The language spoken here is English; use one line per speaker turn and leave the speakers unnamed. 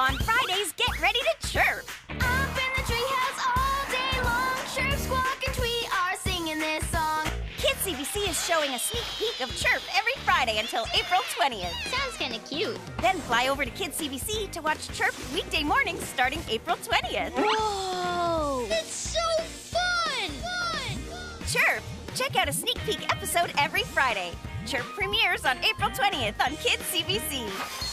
On Fridays, get ready to chirp.
Up in the treehouse all day long, chirp, squawk, and tweet are singing this song.
Kids CBC is showing a sneak peek of Chirp every Friday until April 20th.
Sounds kinda cute.
Then fly over to Kids CBC to watch Chirp weekday mornings starting April 20th.
Whoa! It's so fun!
Chirp! Check out a sneak peek episode every Friday. Chirp premieres on April 20th on Kids CBC.